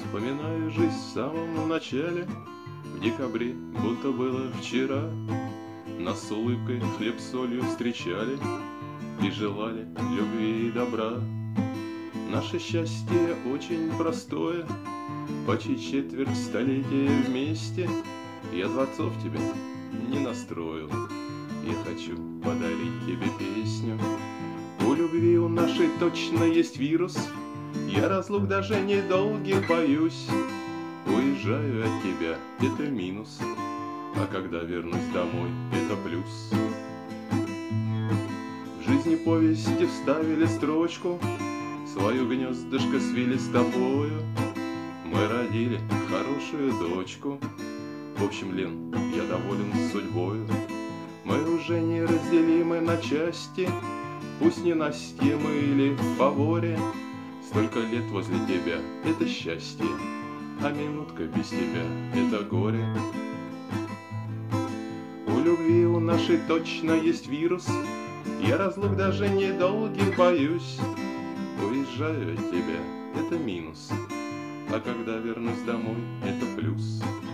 Вспоминаю жизнь в самом начале, в декабре, будто было вчера. Нас с улыбкой хлеб с солью встречали и желали любви и добра. Наше счастье очень простое, почти четверть столетия вместе. Я дворцов тебе не настроил, я хочу подарить тебе песню. У любви у нашей точно есть вирус, я разлук даже недолгих боюсь. Уезжаю от тебя, это минус, а когда вернусь домой, это плюс. В жизни повести вставили строчку, свою гнездышко свили с тобою. Мы родили хорошую дочку. В общем, Лен, я доволен судьбою. Мы уже не разделимы на части, пусть не Насте мы или в фаворе. Столько лет возле тебя — это счастье, а минутка без тебя — это горе. У любви у нашей точно есть вирус, я разлук даже недолгих боюсь. Уезжаю от тебя — это минус, а когда вернусь домой — это плюс.